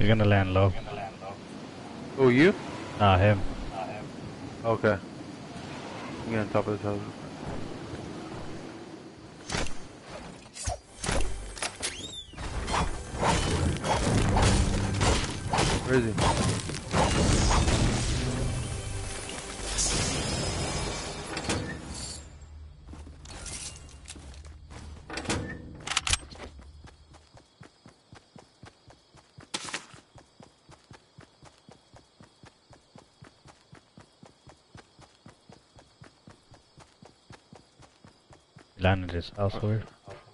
He's gonna land low. Who, you? Nah, him. Okay. You on top of this house. Where is he? He landed his house over.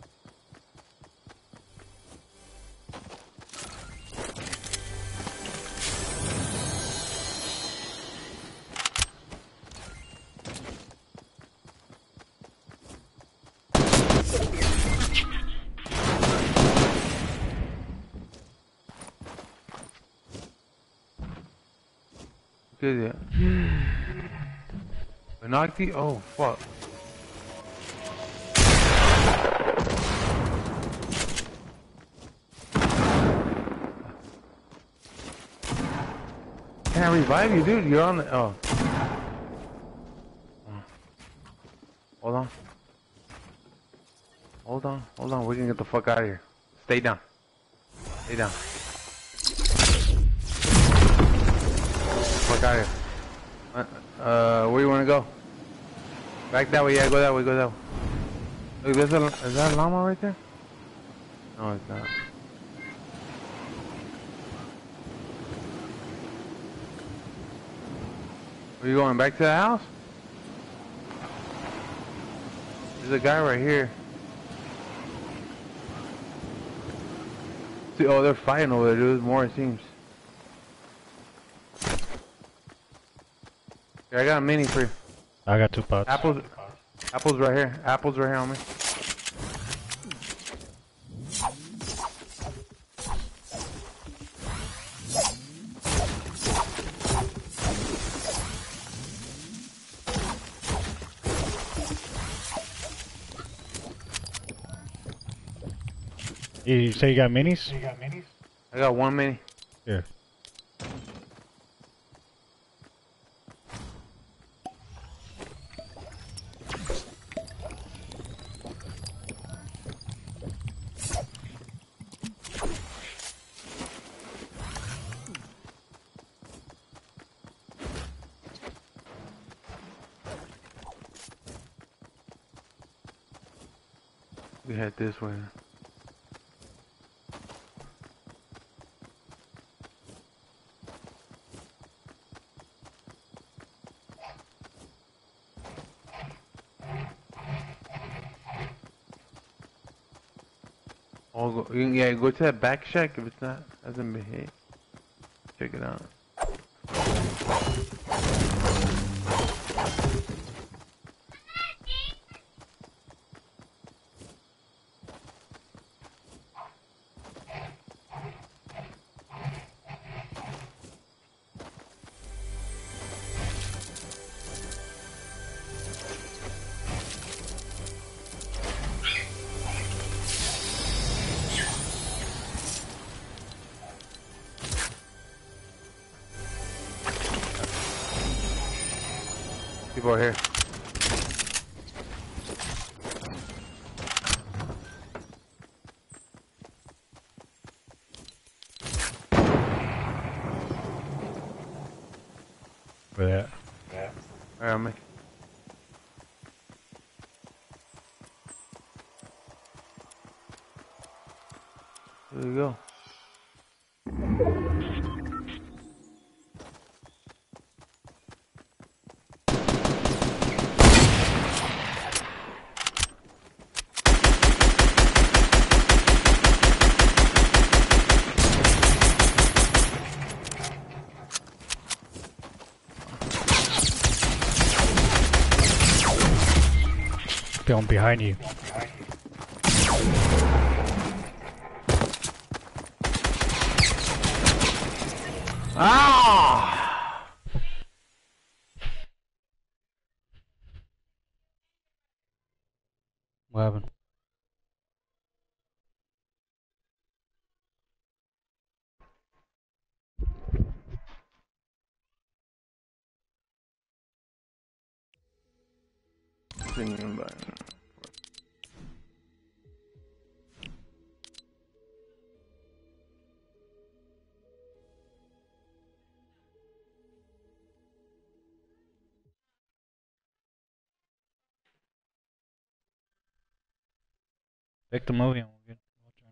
Good, yeah. Benocti? Oh, fuck. Can't revive you, dude. You're on the. Oh. Hold on. Hold on. Hold on. We're gonna get the fuck out of here. Stay down. Stay down. Fuck out of here. Where you wanna go? Back that way. Yeah, go that way. Go that way. Look, there's a. Is that a llama right there? No, it's not. Are you going back to the house? There's a guy right here. See, oh, they're fighting over there, dude. More, it seems. Here, I got a mini for you. I got 2 pots. Apples. Apples right here. Apples right here on me. You say you got minis? I got 1 mini. Here. We head this way. Oh, go, yeah, go to that back shack if it's not hasn't been hit. Check it out. People are here. Where they at? Alright, I'm There you go. Down behind you. Ah! What happened? thinking about it. Pick the movie and we'll try.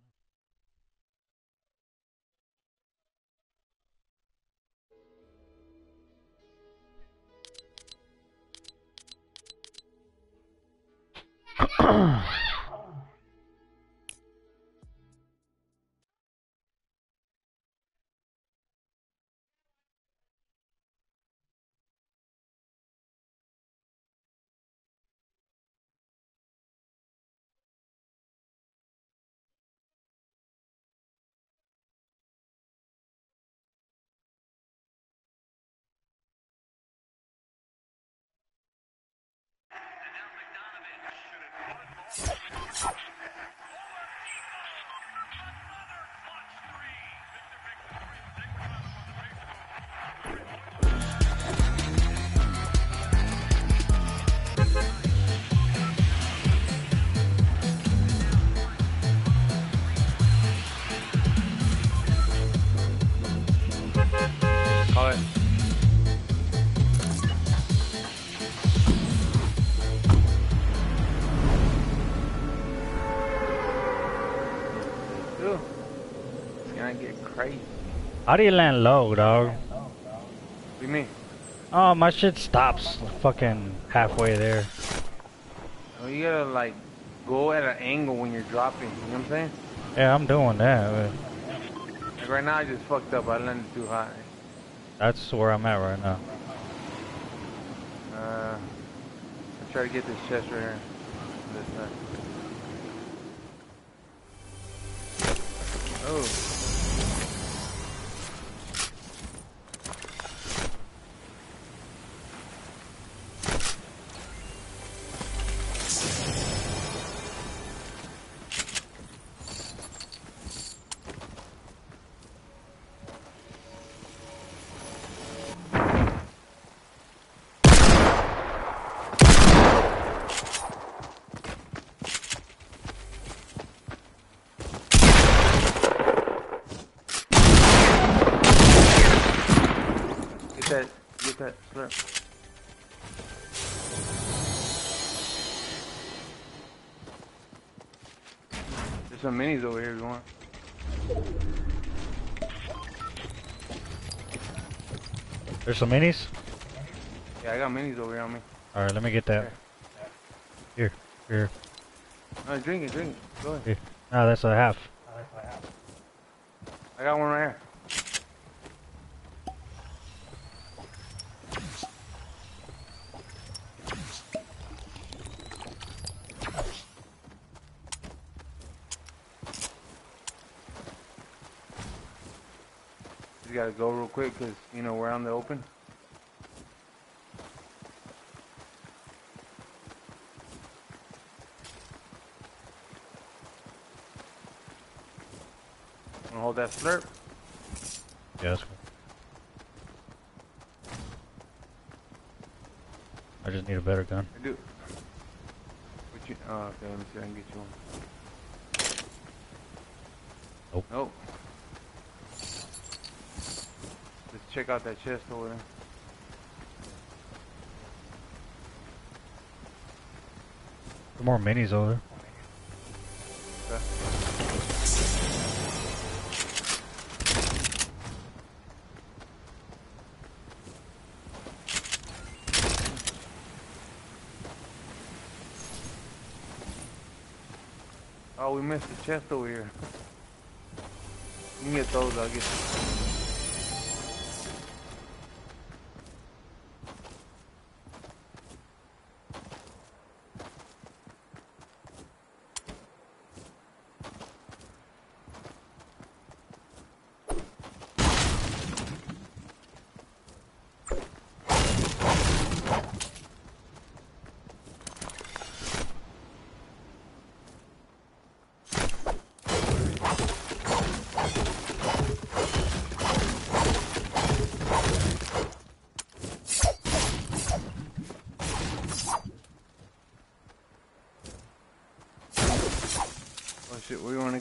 Call it. Dude, it's gonna get crazy. How do you land low, dog? What do you mean? Oh, my shit stops fucking halfway there. Oh, you gotta like go at an angle when you're dropping. You know what I'm saying? Yeah, I'm doing that, but Like right now, I just fucked up. I landed too high. that's where I'm at right now. I'll try to get this chest right here. This side. Oh. Get that slurp. There's some minis over here if you want. There's some minis? Yeah, I got minis over here on me. Alright, let me get that. Here. No, drink it. Go ahead. Here. No, that's a half. I got one right here. Just gotta go real quick because, you know, we're on the open. Wanna hold that slurp? Yeah, that's cool. I just need a better gun. I do. What you, oh, okay, let me see if I can get you one. Nope. Nope. Let's check out that chest over there. Some more minis over there. Okay. Oh, we missed the chest over here. You can get those, I'll get you.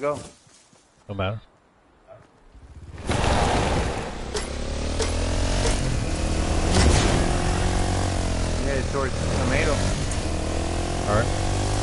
go? No matter. Yeah, towards Tomato. Alright.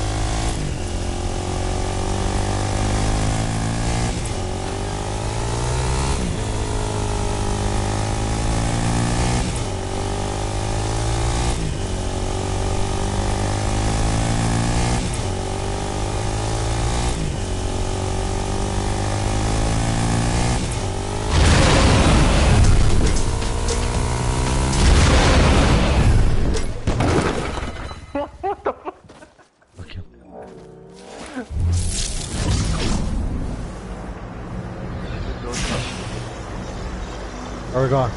What the fuck? Okay. Where are we going?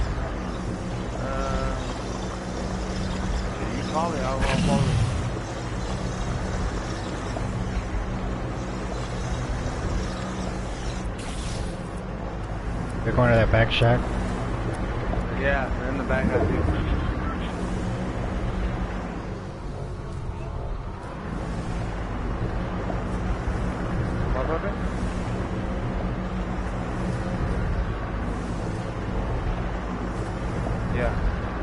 You call it, I'll follow it. We're going to that back shack. Yeah, they're in the back, I think. What about it? Yeah.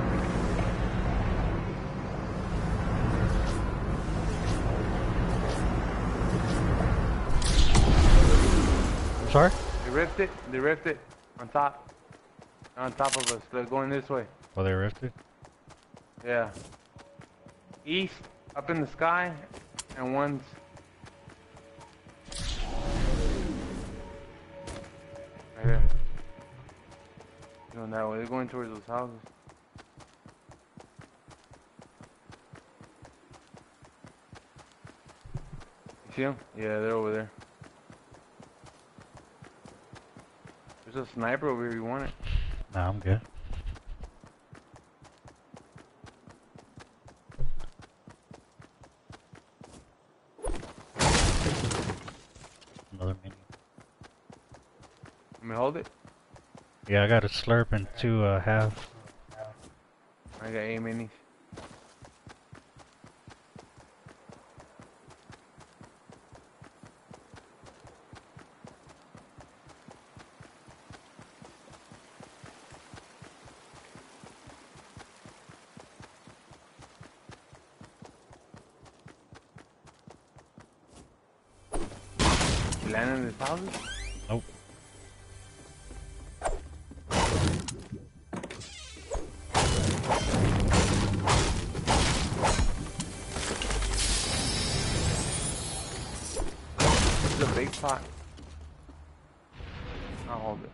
Sorry? They ripped it on top. On top of us. They're going this way. Oh, they ripped it? Yeah. East, up in the sky, and one's right here. Going that way. They're going towards those houses. You see them? Yeah, they're over there. There's a sniper over here. You want it? Nah, I'm good. Another mini. Let me hold it. Yeah, I got a slurp and two half. I got 8 minis. You landing in this houses? Nope. This is a big pot. I'll hold it.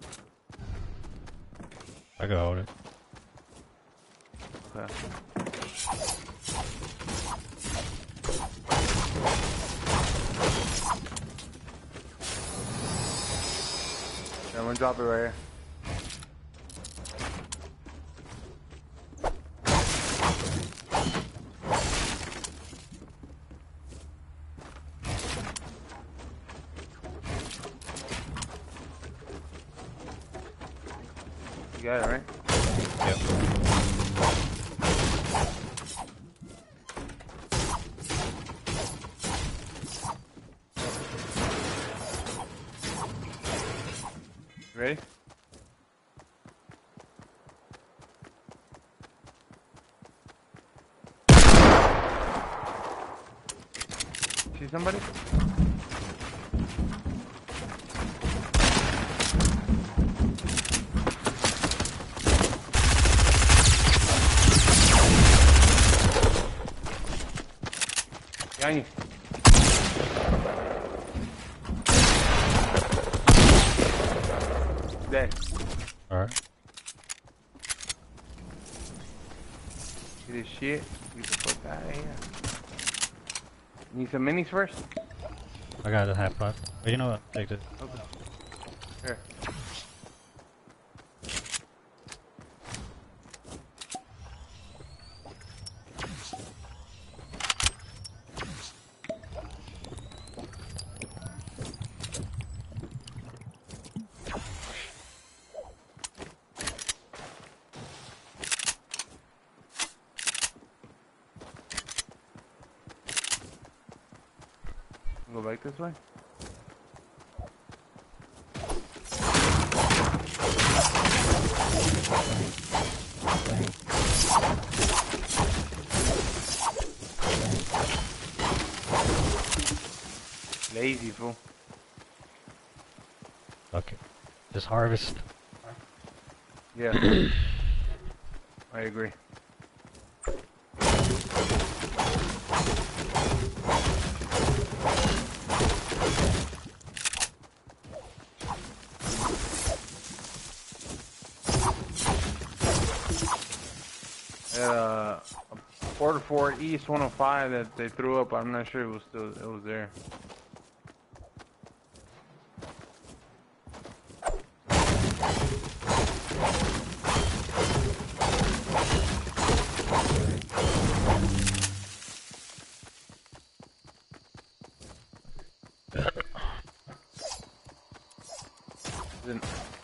I can hold it. Okay. I'm gonna drop it right here. You got it, right? Yep. Ready? See somebody? Behind you. Dead. Alright. Get his shit. Get the fuck out of here. Need some minis first? I got a half pot. But you know what? Take this. Okay. Here. Go back this way? lazy, fool. Okay. Just harvest. Yeah. I agree. A Porter Ford East 105 that they threw up. I'm not sure it was there. Didn't-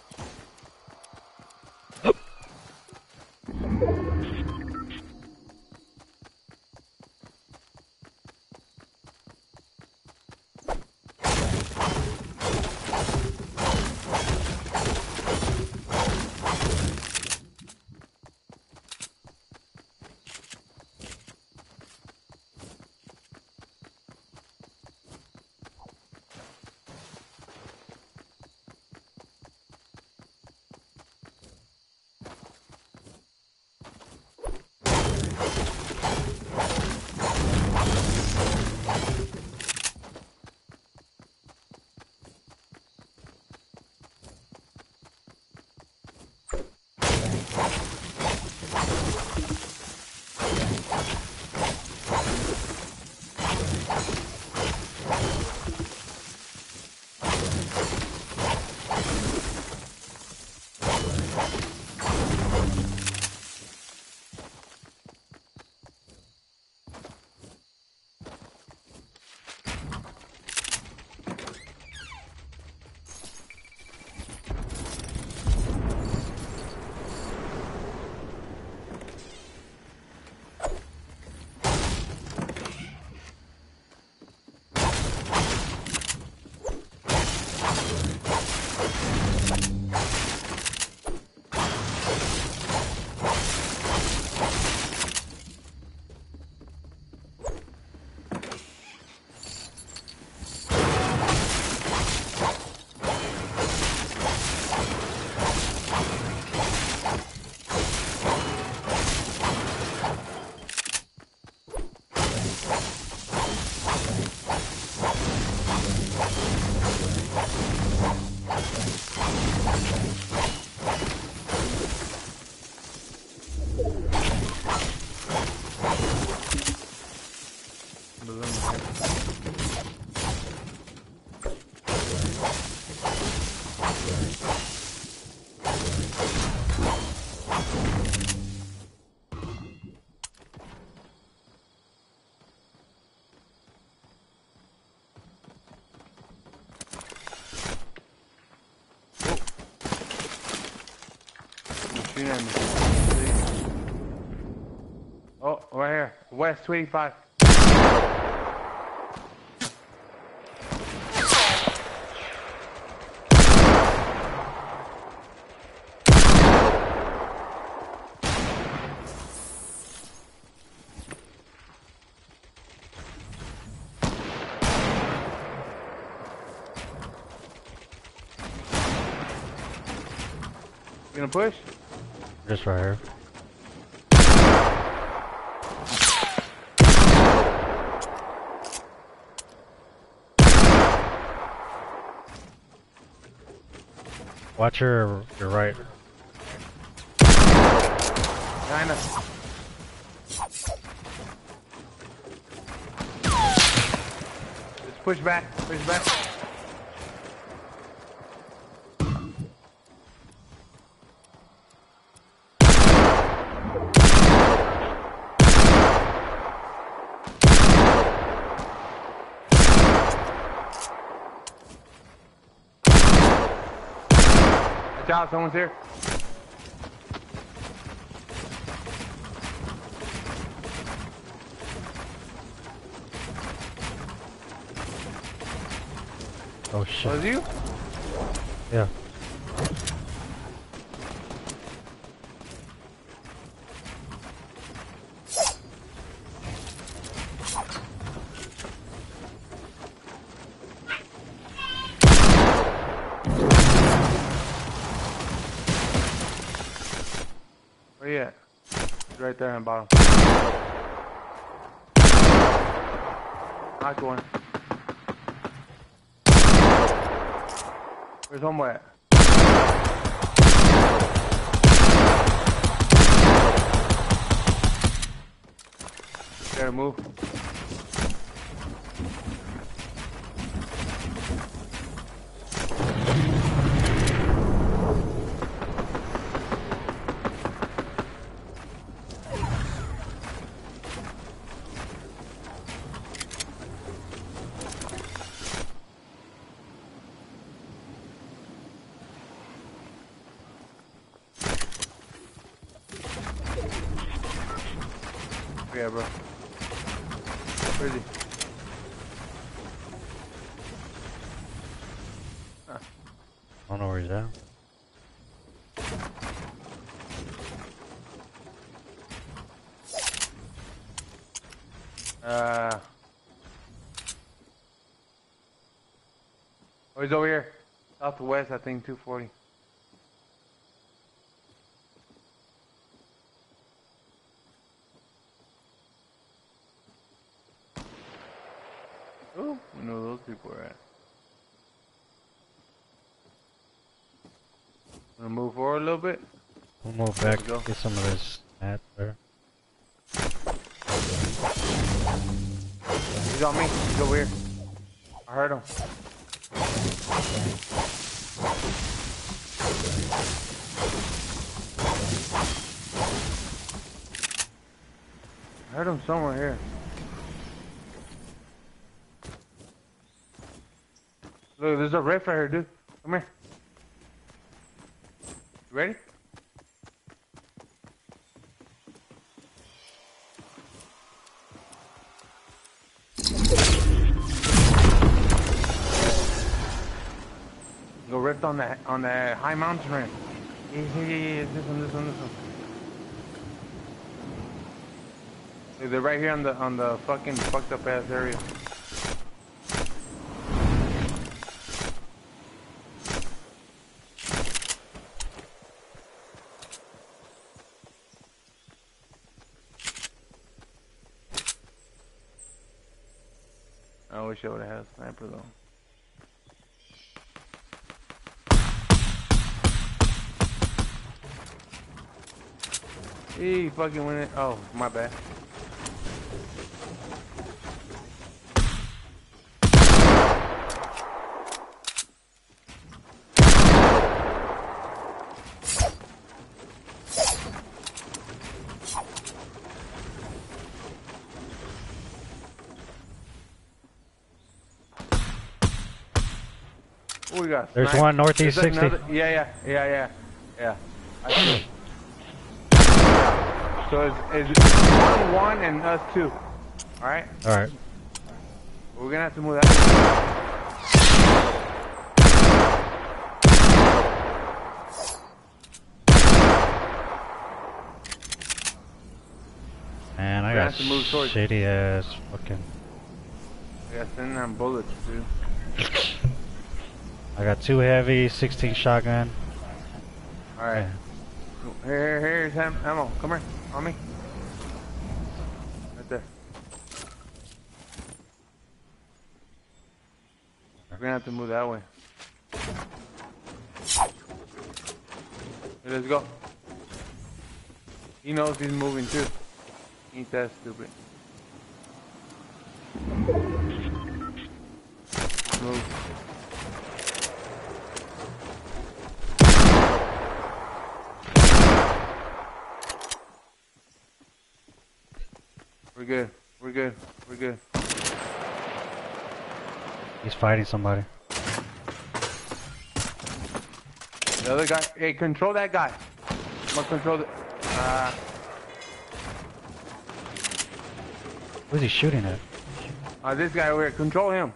Shooting at me. Oh, right here. West 25. You gonna push? Just right here. Watch your right. Kinda. Just push back. Push back. Watch out, someone's here. Oh shit. Was you? Yeah. Right there on the bottom. Not going. Where's homeboy at? Gotta move. Yeah, bro. Where is he? I don't know where he's at. Oh, he's over here. Southwest, I think, 240. Oh, we know those people are at. Wanna move forward a little bit? We'll move back, get some of this at there. He's on me. He's over here. I heard him. I heard him somewhere here. Look, there's a rift right here, dude. Come here. You ready? Go rift on the high mountain range. Yeah. This one. Look, they're right here on the fucking fucked up ass area. I wish I would have had a sniper though. He fucking went in. Oh, my bad. Oh, we got There's sniped. one northeast There's 60. another, yeah. I see it. So it's 1 and us 2. Alright? Alright. We're gonna have to move that. Man, I We're gonna got have to move towards. shitty ass fucking. I got sending them bullets, dude. I got 2 heavy, 16 shotgun. Alright. Here's ammo. Come here. On me. Right there. We're gonna have to move that way. Hey, let's go. He knows he's moving too. Ain't that stupid. Move. We're good. He's fighting somebody. The other guy, hey, control that guy. I'm gonna control the, Who's he shooting at? this guy over here, control him.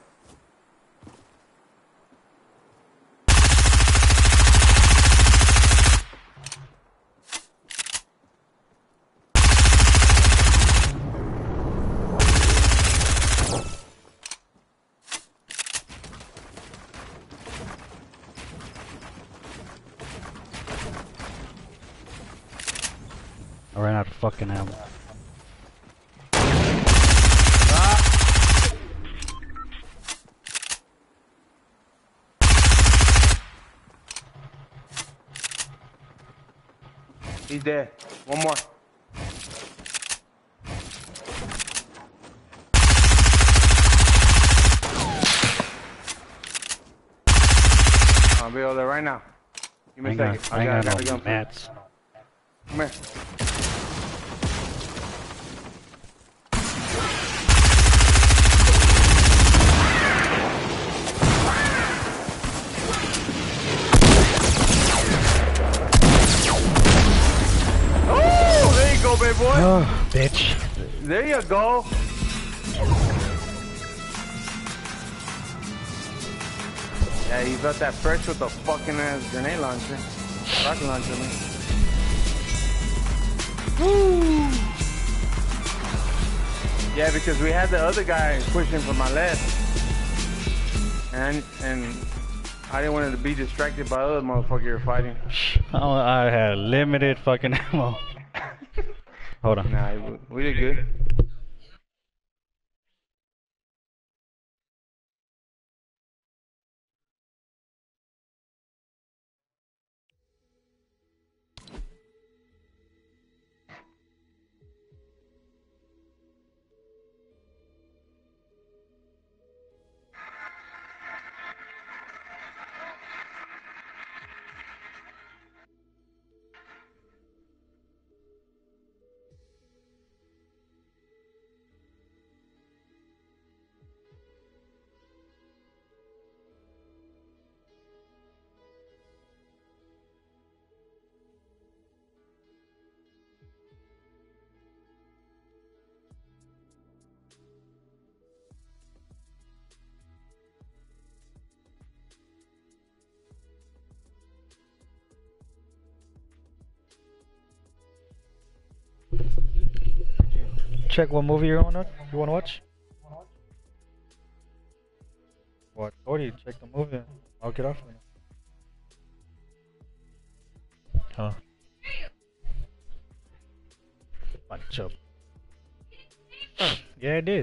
I ran out of fucking ammo. He's dead. One more. I'll be over there right now. Give me a second. I ain't got no gun. mats. Come here. Oh, there you go, baby boy. Oh, bitch. There you go. Yeah, you got that fresh with the fucking ass grenade launcher. Rocket launcher, man. Woo! Yeah, because we had the other guy pushing from my left. And I didn't want him to be distracted by other motherfucker you're fighting. Oh, I had limited fucking ammo. Hold on. Nah, we did good. Check what movie you wanna watch? What? Or you check the movie. I'll get off of it. Huh? Bunch of. Yeah, I did.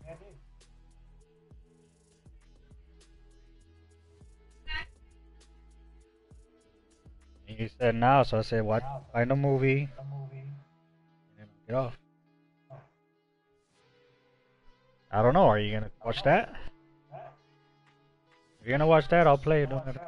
And you said now, so I said, what? Find a movie. And get off. I don't know. Are you gonna watch that? If you're gonna watch that, I'll play it. Don't matter.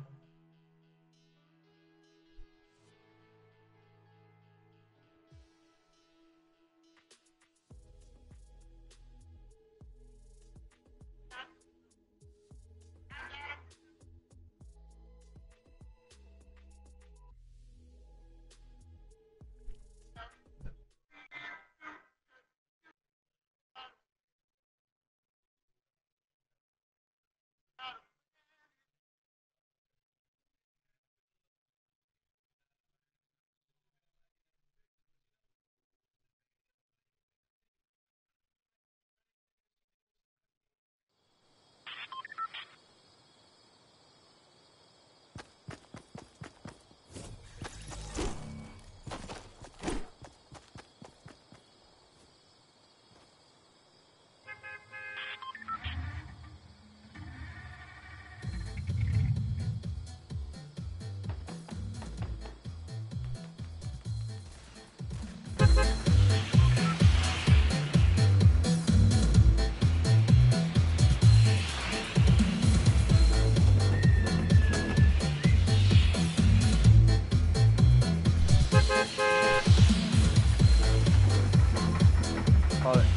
Call it.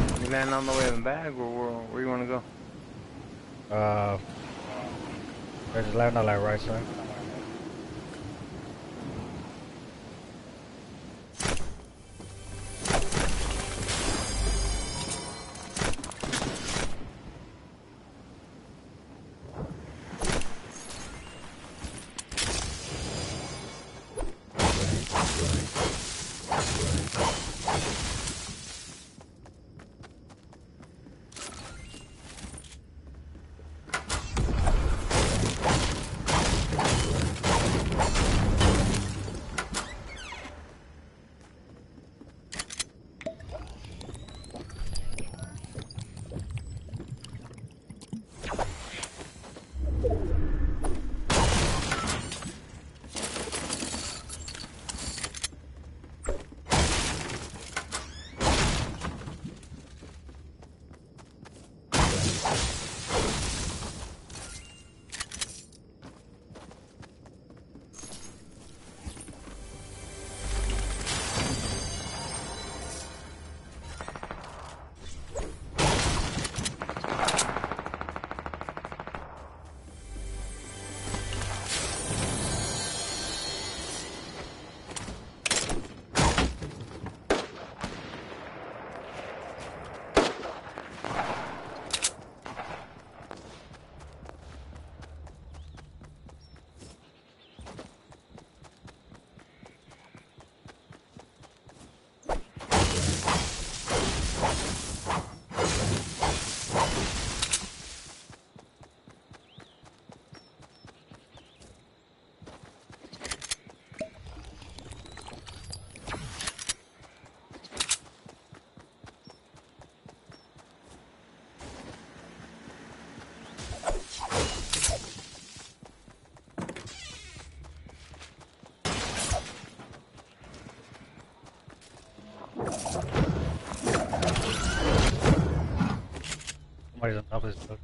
Land on the way in the bag, or where you want to go? Just land on that right side. Somebody's on top of this boat.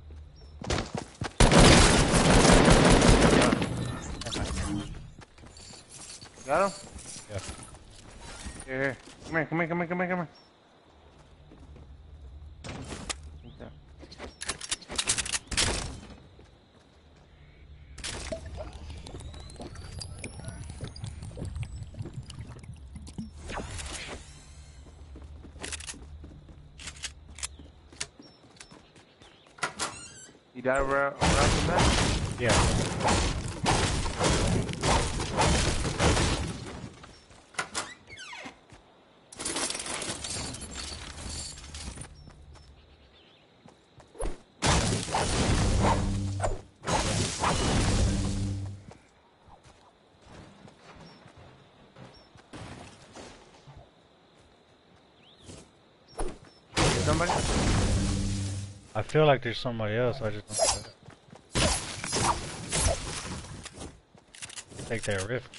Got him? Yeah. Here. Come here, come here, come here, come here, come here. Okay. You died around the back? Yeah. Somebody? I feel like there's somebody else. I just don't know. Take that rift.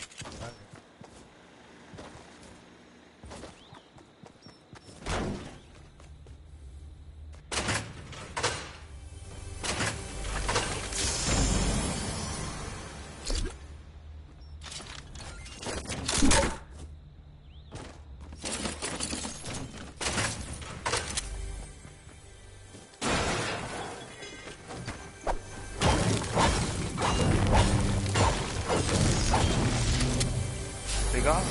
Take off?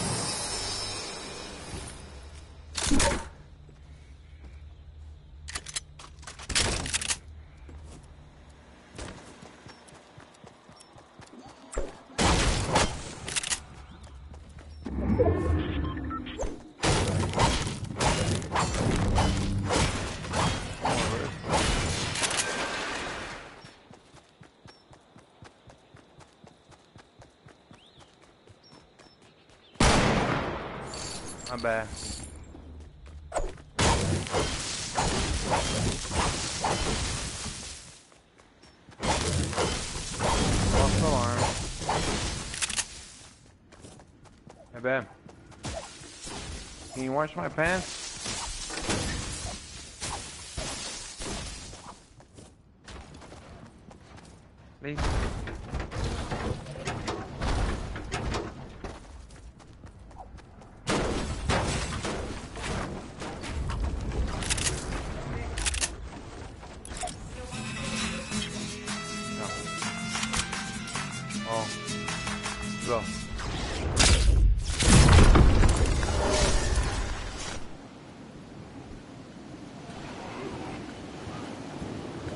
My bad. False alarm. My bad. Can you wash my pants? Please.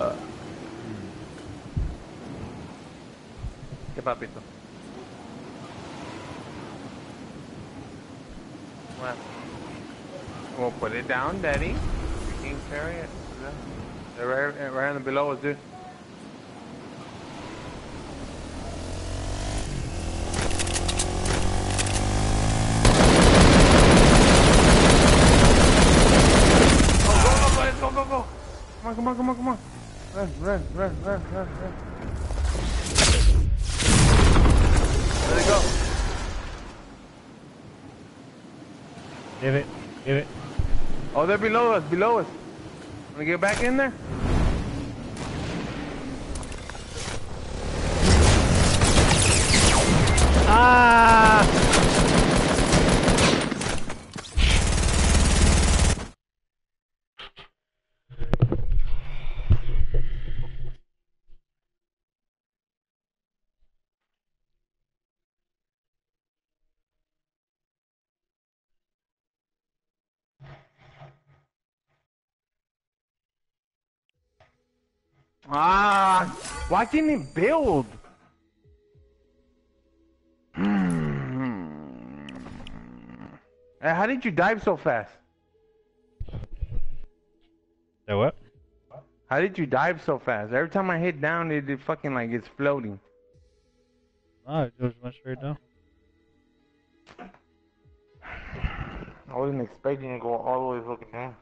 ¿Qué papito? What? Well, put it down, Daddy. You can carry it. They're right on the below us, dude. Go. Come on. Run. Where'd it go? Give it. Oh, they're below us. Wanna get back in there? Ah! Why didn't it build? Hey, how did you dive so fast? The what? How did you dive so fast? Every time I hit down, it fucking like it's floating. Oh, it goes much straight down. I wasn't expecting it to go all the way fucking down.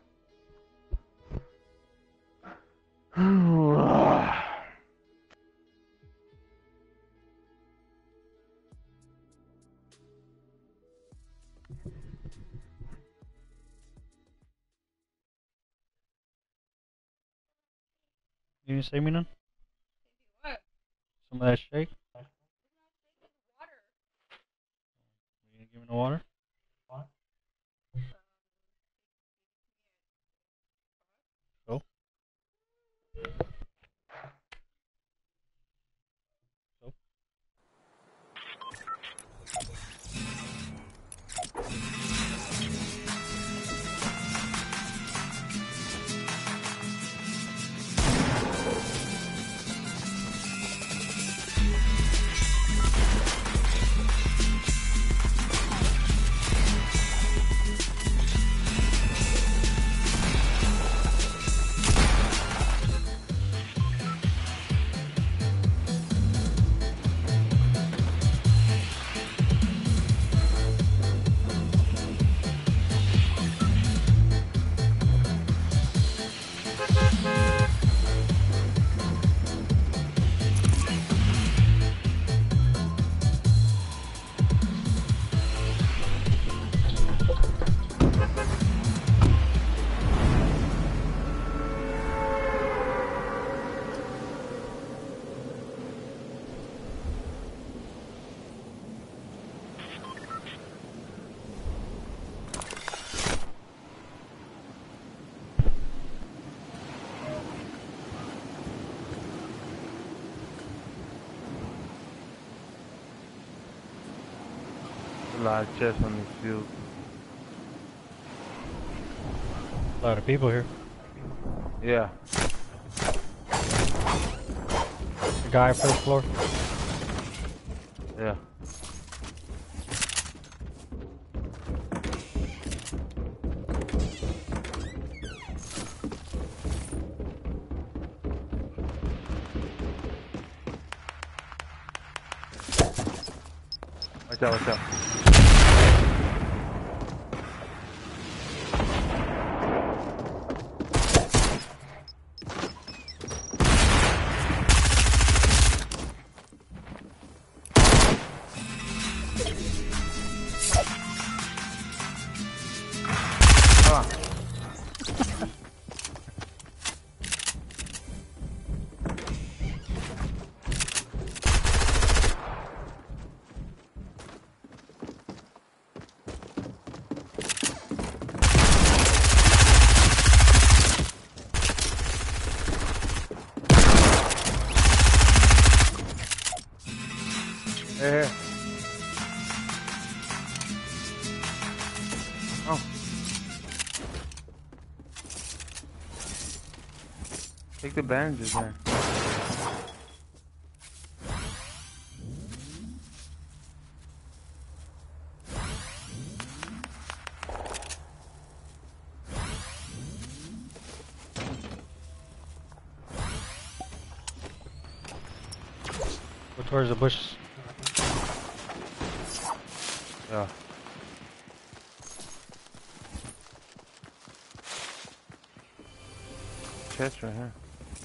You didn't say me none? What? Some of that shake? You didn't give me no water? So? So? A lot of chests on this field. A lot of people here. Yeah. The guy first floor. Yeah. Watch out. Come on. Here. Oh. Take the bandages there. Go towards the bushes. Yeah. Chest right here.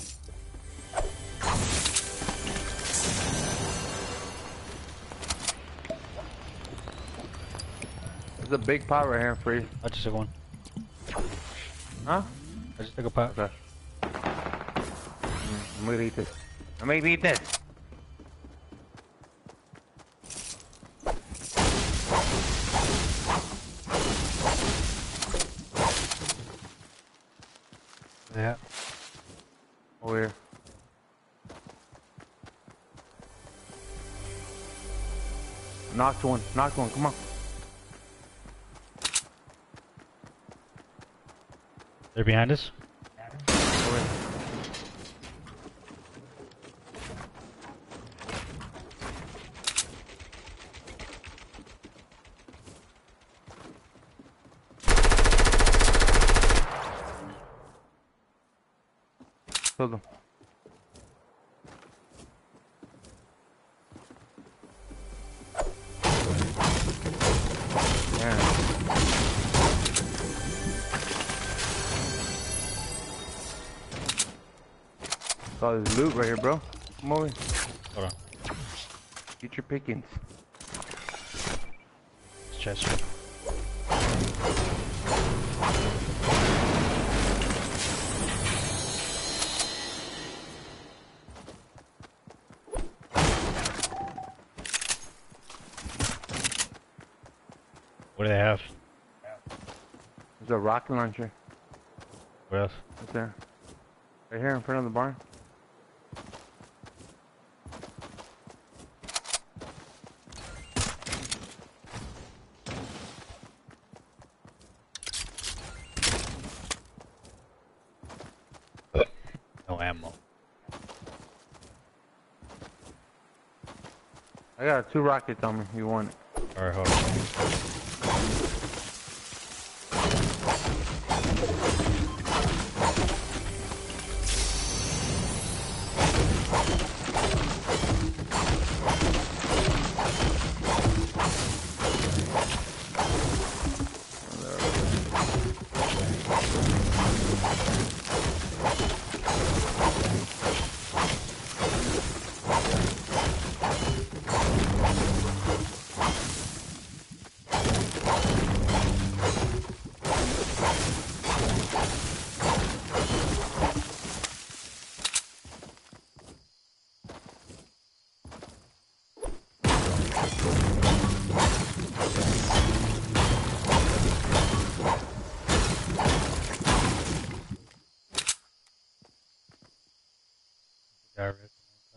There's a big pot right here for you. I just took one. Huh? I just took a pot. Okay. I'm gonna eat this. I'm gonna eat this. Yeah. Over here. Knocked one. Knocked one. Come on. They're behind us. Over here. Killed him. Yeah. Got his loot right here, bro. Come over. Hold on. Get your pickings. It's chest. What do they have? There's a rocket launcher. What else? Right there. Right here in front of the barn. No ammo. I got 2 rockets on me if you want it. Alright, hold on. Got rid.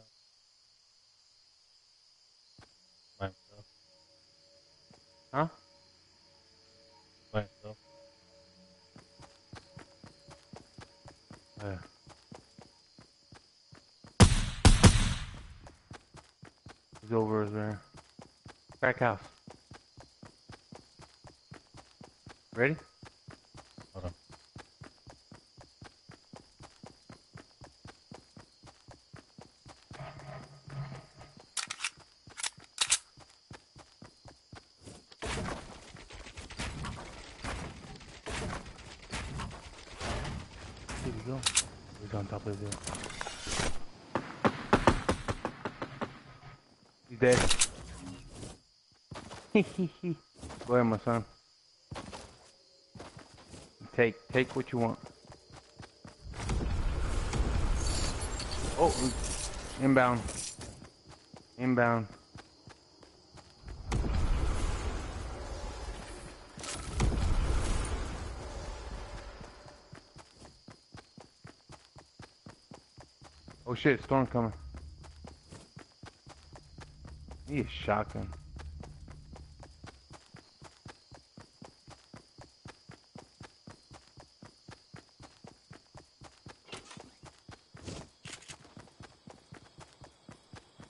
By himself. Huh? By himself. Yeah. He's over there. Crack house. Ready? Hold on. Here we go. He's on top of the hill. He's dead. Go ahead, my son. Take what you want. Oh, inbound. Inbound. Oh shit, storm coming. He is shotgun.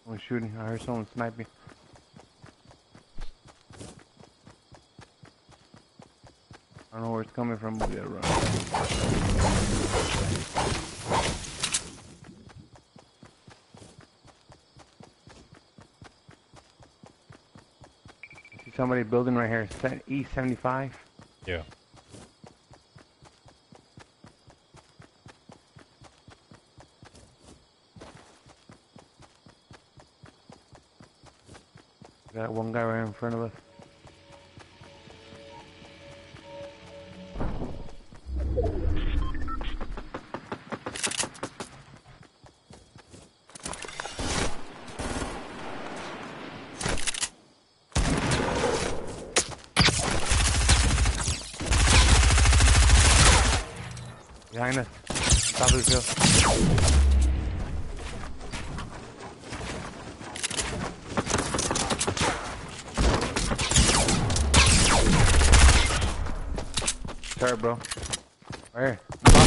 Someone shooting. I heard someone sniping. I don't know where it's coming from, but we gotta run. I see somebody building right here. East 75. Yeah. Got one guy right in front of us. Behind us. Top of the hill. Sorry, bro. Right here.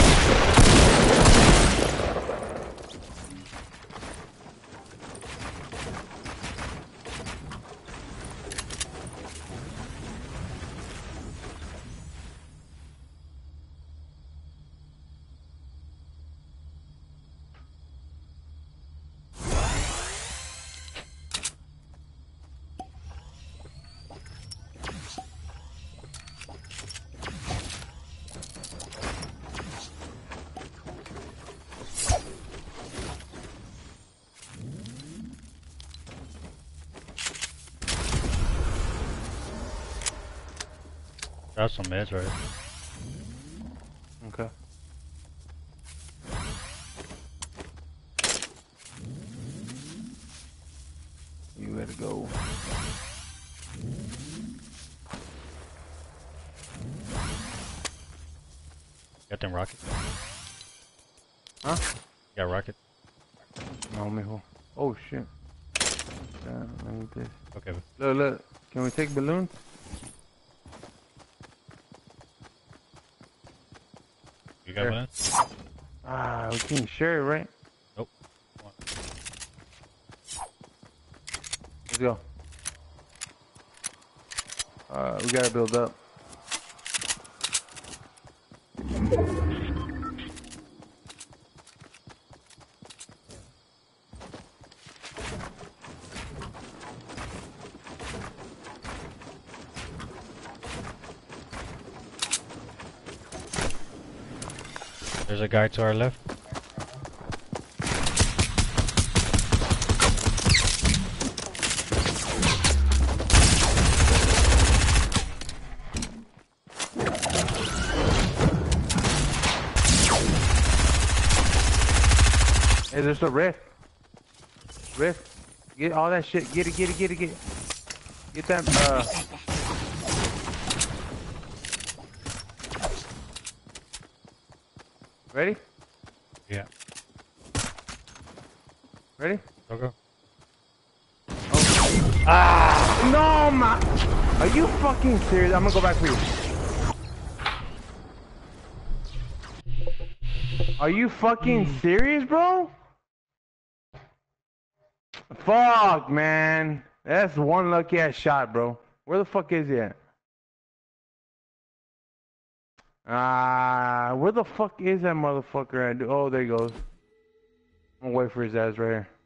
Got some meds right. Okay. You gotta go. Got them rockets. Huh? Got rockets. No, mijo. Oh shit. Let me this. Okay. Look, look. Can we take balloons? You got one? Ah, we can share it, right? Nope. Let's go. We gotta build up. There's a guy to our left. Hey, there's a rift. Rift. Get all that shit. Get it, get it, get it, get it. Get that, Ready? Yeah. Ready? Go, go. Oh. Ah! No, man! Are you fucking serious? I'm gonna go back for you. Are you fucking serious, bro? Fuck, man. That's one lucky ass shot, bro. Where the fuck is he at? Where the fuck is that motherfucker at? Oh, there he goes. I'm gonna wait for his ass right here.